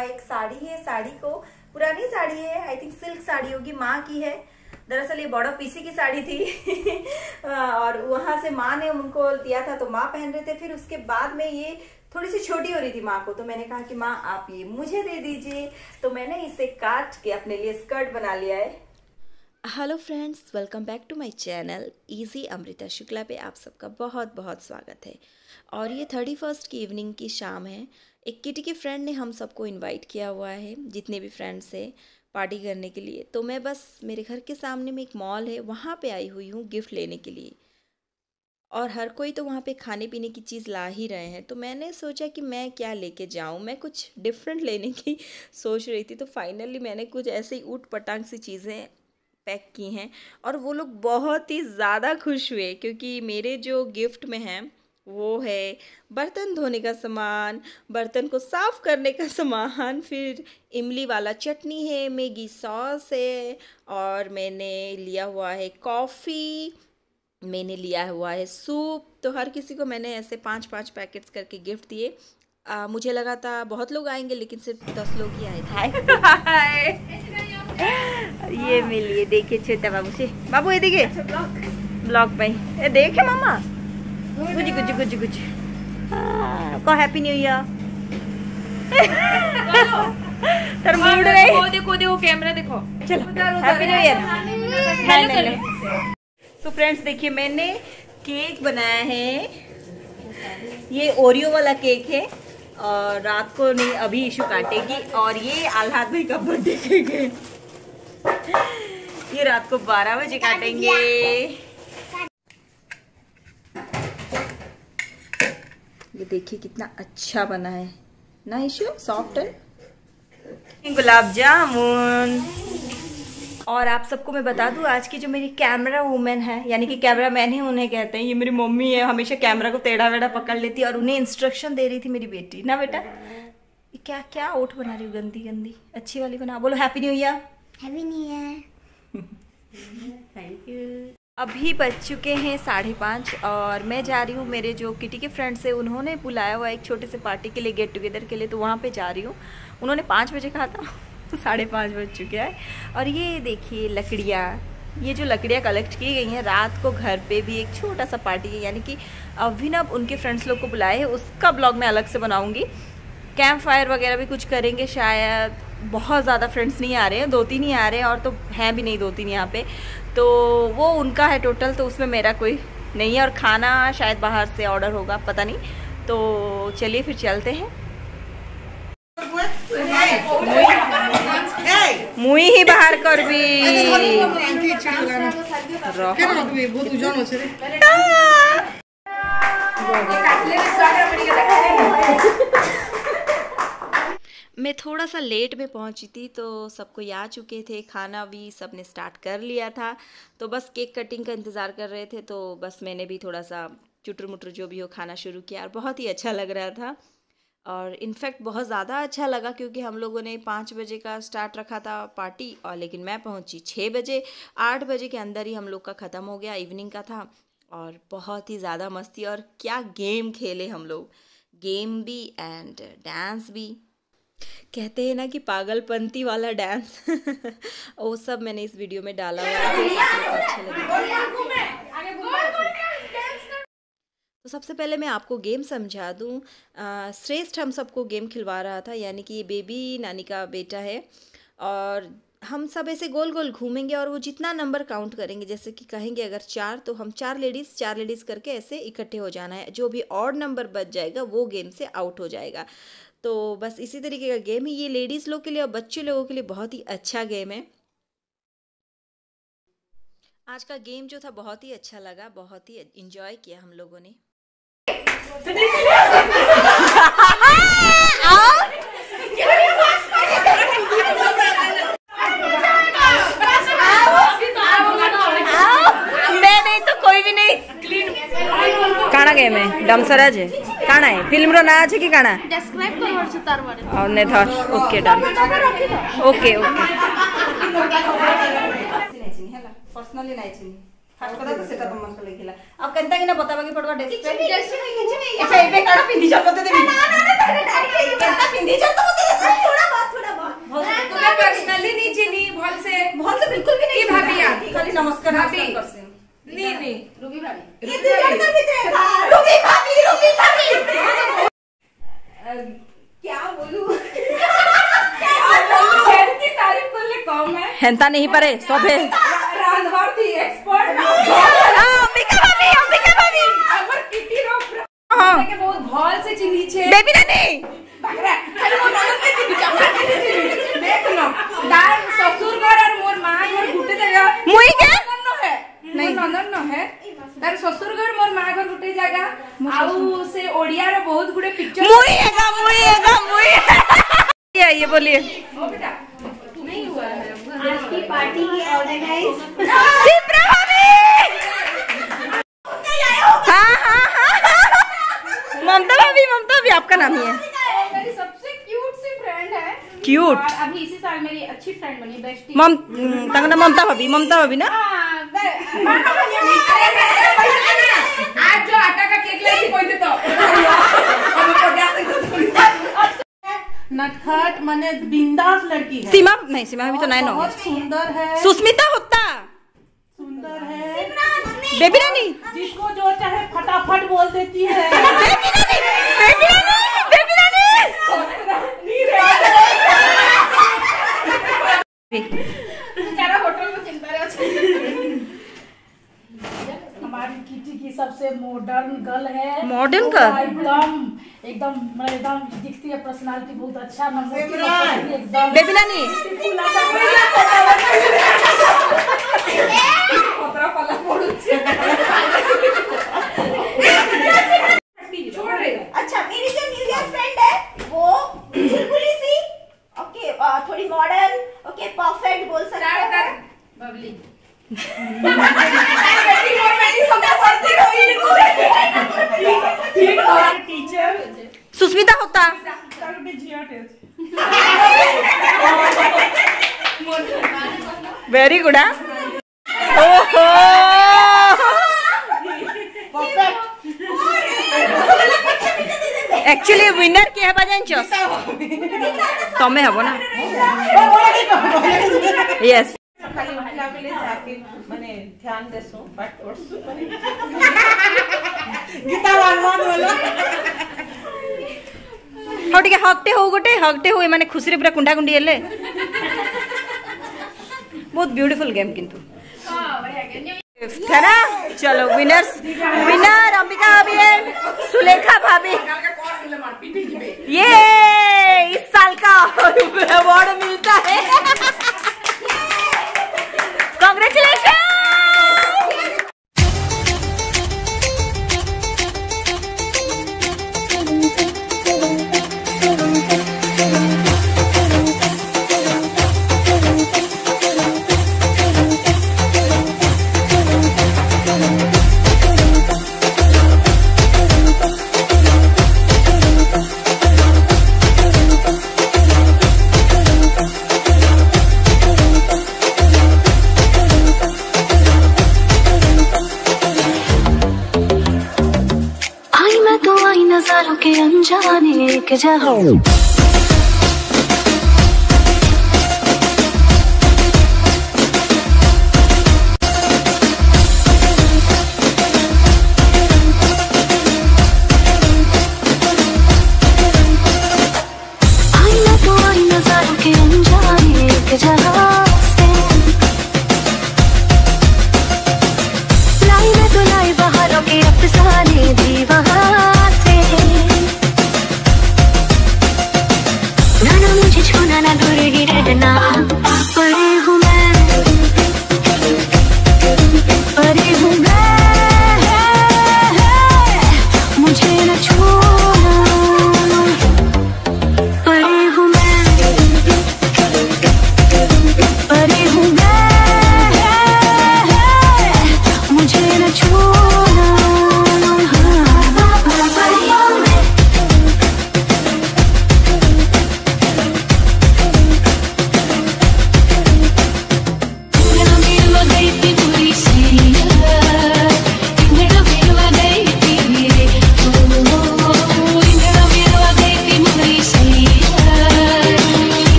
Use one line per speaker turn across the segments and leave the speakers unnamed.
हुआ एक साड़ी है। साड़ी को पुरानी साड़ी है, आई थिंक सिल्क साड़ी होगी, माँ की है। दरअसल ये बड़ा पीसी की साड़ी थी और वहां से माँ ने उनको दिया था तो माँ पहन रहे थे। फिर उसके बाद में ये थोड़ी सी छोटी हो रही थी माँ को, तो मैंने कहा कि माँ आप ये मुझे दे दीजिए, तो मैंने इसे काट के अपने लिए स्कर्ट बना लिया है। Hello friends, welcome back to my channel easy Amrita Shukla पे आप सबका बहुत बहुत स्वागत है। और ये 31 की इवनिंग की शाम है। एक किटी की फ्रेंड ने हम सबको इनवाइट किया हुआ है, जितने भी फ्रेंड्स हैं, पार्टी करने के लिए। तो मैं बस मेरे घर के सामने में एक मॉल है, वहाँ पे आई हुई हूँ गिफ्ट लेने के लिए। और हर कोई तो वहाँ पे खाने पीने की चीज़ ला ही रहे हैं, तो मैंने सोचा कि मैं क्या लेके जाऊँ, मैं कुछ डिफरेंट लेने की सोच रही थी। तो फाइनली मैंने कुछ ऐसे ही ऊट पटांग सी चीज़ें पैक की हैं और वो लोग बहुत ही ज़्यादा खुश हुए, क्योंकि मेरे जो गिफ्ट में हैं वो है बर्तन धोने का सामान, बर्तन को साफ़ करने का सामान, फिर इमली वाला चटनी है, मैगी सॉस है, और मैंने लिया हुआ है कॉफ़ी, मैंने लिया हुआ है सूप। तो हर किसी को मैंने ऐसे 5-5 पैकेट्स करके गिफ्ट दिए। मुझे लगा था बहुत लोग आएंगे, लेकिन सिर्फ 10 लोग ही आए थे। ये मिलिए, देखिए छोटा बाबू से, बाबू ये देखिए ब्लॉग पे ये देखे मामा गुजी गुजी गुजी गुजी को हैप्पी न्यू ईयर। तर मूड नहीं,
देखो देखो कैमरा देखो,
चलो happy new year. So friends देखिए, मैंने केक बनाया है, ये ओरियो वाला केक है और रात को नहीं अभी इशू काटेगी। और ये आल्हाद भाई का बर्थडे केक है, ये रात को 12 बजे काटेंगे। ये देखिए कितना अच्छा बना है ना इशू, सॉफ्ट है। गुलाब जामुन। और आप सबको मैं बता दूं, आज की जो मेरी कैमरा वूमेन है, यानी कि कैमरा मैन ही उन्हें कहते हैं, ये मेरी मम्मी है। हमेशा कैमरा को टेढ़ा वेढ़ा पकड़ लेती है और उन्हें इंस्ट्रक्शन दे रही थी मेरी बेटी ना। बेटा क्या क्या ओठ बना रही हूँ, गंदी गंदी, अच्छी वाली बना। बोलो happy new year.
Happy new year.
Thank you. अभी बज चुके हैं 5:30 और मैं जा रही हूँ, मेरे जो किटी के फ्रेंड्स है उन्होंने बुलाया हुआ एक छोटे से पार्टी के लिए, गेट टुगेदर के लिए, तो वहाँ पे जा रही हूँ। उन्होंने 5 बजे कहा था, 5:30 बज चुके हैं। और ये देखिए लकड़ियाँ, ये जो लकड़ियाँ कलेक्ट की गई हैं, रात को घर पे भी एक छोटा सा पार्टी है, यानी कि अभिनव उनके फ्रेंड्स लोग को बुलाए हैं, उसका ब्लॉग मैं अलग से बनाऊँगी। कैंप फायर वगैरह भी कुछ करेंगे शायद। बहुत ज़्यादा फ्रेंड्स नहीं आ रहे हैं, 2-3 ही आ रहे हैं, और तो हैं भी नहीं 2-3 यहाँ पे, तो वो उनका है टोटल, तो उसमें मेरा कोई नहीं है। और खाना शायद बाहर से ऑर्डर होगा, पता नहीं। तो चलिए फिर चलते हैं। मुई ही बाहर कर भी मैं थोड़ा सा लेट में पहुंची थी, तो सब कोई आ चुके थे, खाना भी सबने स्टार्ट कर लिया था, तो बस केक कटिंग का इंतज़ार कर रहे थे। तो बस मैंने भी थोड़ा सा चुटर मुटर जो भी हो खाना शुरू किया, और बहुत ही अच्छा लग रहा था। और इनफैक्ट बहुत ज़्यादा अच्छा लगा, क्योंकि हम लोगों ने 5 बजे का स्टार्ट रखा था पार्टी, और लेकिन मैं पहुंची 6 बजे। 8 बजे के अंदर ही हम लोग का ख़त्म हो गया, इवनिंग का था। और बहुत ही ज़्यादा मस्ती, और क्या गेम खेले हम लोग, गेम भी एंड डांस भी। कहते हैं ना कि पागलपंती वाला डांस वो सब मैंने इस वीडियो में डाला हुआ है, अच्छा लगा। तो सबसे पहले मैं आपको गेम समझा दूं। श्रेष्ठ हम सबको गेम खिलवा रहा था, यानी कि ये बेबी नानी का बेटा है, और हम सब ऐसे गोल गोल घूमेंगे और वो जितना नंबर काउंट करेंगे, जैसे कि कहेंगे अगर 4, तो हम 4 लेडीज़ करके ऐसे इकट्ठे हो जाना है। जो भी ऑड नंबर बच जाएगा वो गेम से आउट हो जाएगा। तो बस इसी तरीके का गेम है ये, लेडीज़ लोग के लिए और बच्चे लोगों के लिए बहुत ही अच्छा गेम है। आज का गेम जो था बहुत ही अच्छा लगा, बहुत ही एंजॉय किया हम लोगों ने। मैं नहीं तो कोई भी नहीं। काना गेम है डमसरा जे काना है फिल्म रो ना আছে কি কানা ডেসক্রাইব করছ তার বারে আর নে ধর ওকে ডান ওকে ওকে ହେଲା पर्सनली নাই চিনি ফার্স্ট কথা তো সেটা তোমার কে লিখিলা আর কেনতা কিনা বতাবা কি পড়বা ডেসক্রাইব কিছু নাই আচ্ছা এবে কানা পিন্ধি চল মতে দেবি না না না কেনতা পিন্ধি চল তো মতে দেবি थोड़ा खाली नमस्कार
नहीं रूबी भाभी क्या बोलूं की तारीफ करले कम है
हेंता नहीं पारे सबे
रांधवार थी एक्सपर्ट
अंबिका भाभी
अगर किटी रो
हां
के बहुत भल से चिन्ही छे
बेबी रानी
बकरा खाली मोर ननद के बिचारा देख न दार ससुर घर और मोर मां घर गुटे जगह
मुई के
न है नहीं ननद न है तार ससुर घर मोर मां घर गुटे जगह आउ से ओडिया रो बहुत गुडे पिक्चर
मुई ये बोलिए
ओ बेटा नहीं हुआ है
आज की पार्टी ऑर्गेनाइज
ममता भाभी आपका नाम ही है
मेरी सबसे क्यूट सी फ्रेंड है
क्यूट
और अभी इसी साल मेरी अच्छी फ्रेंड बनी बेस्टी
ममता भाभी ना
आज जो आटा का केक लाई थी कोई तो
नटखट माने बिंदास लड़की है।
सीमा भी तो नहीं
बहुत सुंदर है,
सुस्मिता होता
सुंदर है,
बेबी रानी
जिसको जो चाहे फटाफट बोल देती है।
बेबी रानी
बेचारा होटल में चिंता रहे
हमारी किटी की सबसे मॉडर्न गर्ल है।
मॉडर्न
गर्ल एकदम दिखती है, पर्सनालिटी बहुत अच्छा एकदम।
बेबी रानी
अच्छा, मेरी जो न्यू ईयर फ्रेंड है वो चुलबुली सी, ओके, थोड़ी मॉडर्न, ओके, परफेक्ट बोल सकते हैं।
बबली
टीचर
सुस्मिता होता वेरी गुड। ओहो एक्चुअली विनर किए हेबा जानछ तमे हबो ना। यस
खाली महिला के लिए जाके माने ध्यान देसो बट ओरसु माने गीता भगवान बोलो
हाउ टिके हकटे हो माने खुशी रे पूरा कुंडा कुंडी हेले बहुत ब्यूटीफुल गेम किंतु
हां बढ़िया गेम
है ना। चलो विनर अंबिका भाभी है, सुलेखा भाभी। ये इस साल का अवार्ड मिलता है। कांग्रेचुलेशन।
नजारों के अनजाने के जहां नजारों के अनजाने के जहां से लाई में तो लाई बहारों के अफसाने भी वहां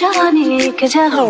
जाने के जहाँ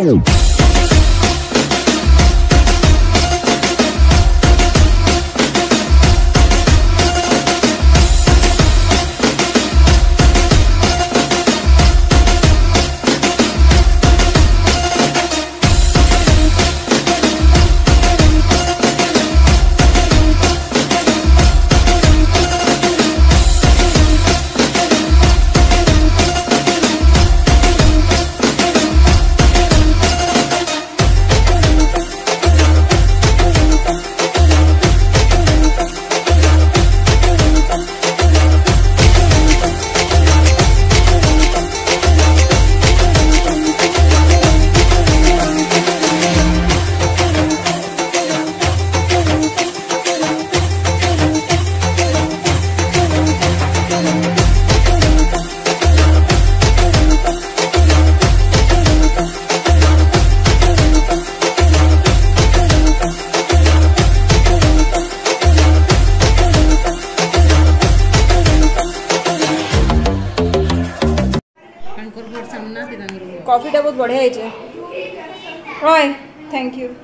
कॉफीटा बहुत बढ़िया है। ओए थैंक यू।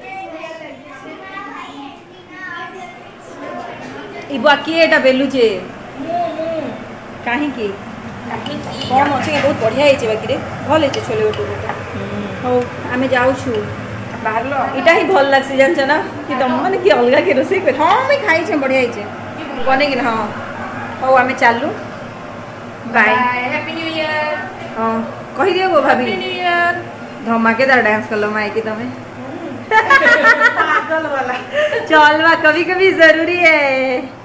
ई बाकी एटा बेलुचे काहे की कौन अच्छे बहुत बढ़िया है बाकी रे भल है छोले भटूरा हो आमे जाऊ छु बाहर लो इटा ही भल लागसे जानछ ना कि तुम माने कि अलगा के रोसे कर हां मैं खाई छे बढ़िया है बने कि हां हो आमे चालू बाय
हैप्पी न्यू ईयर।
हां कहि दियो गो भाभी
न्यू ईयर
धमाकेदार डांस कर लो माई की तुम्हें
पागल वाला
चल कभी कभी जरूरी है।